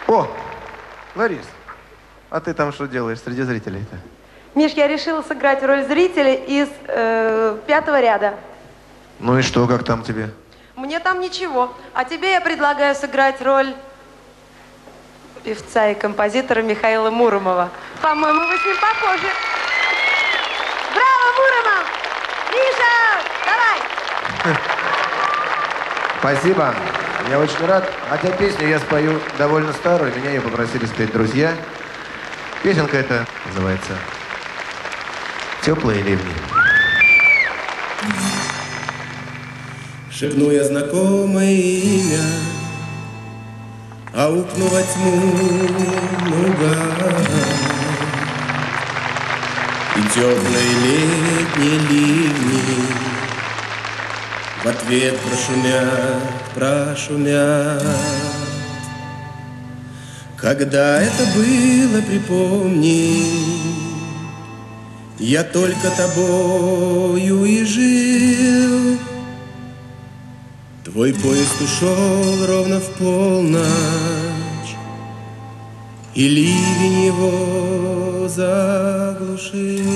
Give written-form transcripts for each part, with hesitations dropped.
О, Ларис, а ты там что делаешь среди зрителей-то? Миш, я решила сыграть роль зрителя из 5-го ряда. Ну и что, как там тебе? Мне там ничего. А тебе я предлагаю сыграть роль певца и композитора Михаила Муромова. По-моему, вы с ним похожи. Браво, Муромов! Миша, давай! Спасибо, я очень рад. Хотя песню я спою довольно старую, меня ее попросили спеть друзья. Песенка эта называется «Теплые ливни». Шепну я знакомое имя, аукну во тьму наугад. И теплые летние ливни в ответ прошумят. Когда это было, припомни, я только тобою и жил. Твой поезд ушел ровно в полночь, и ливень его заглушил.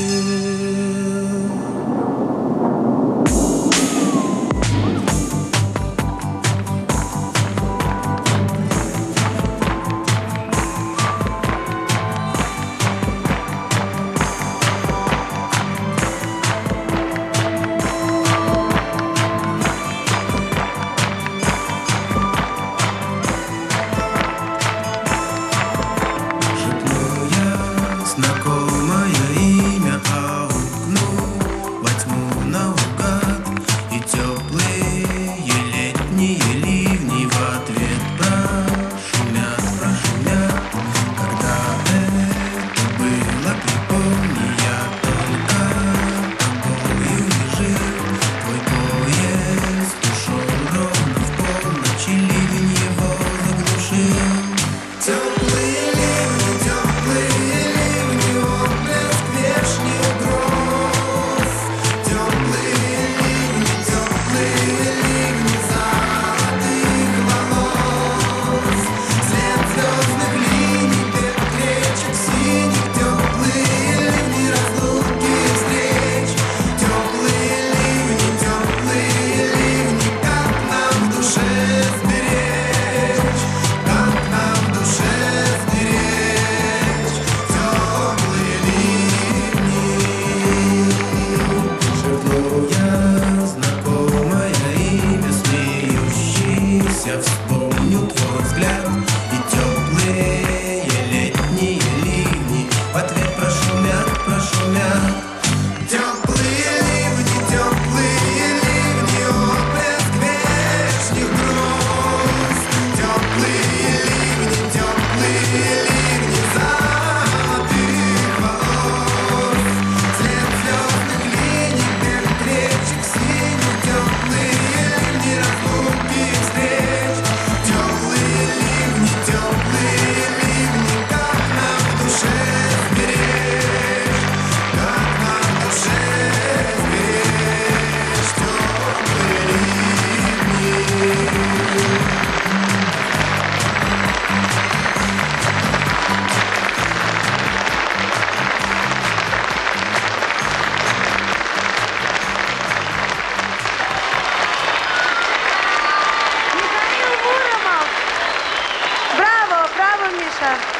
Миша.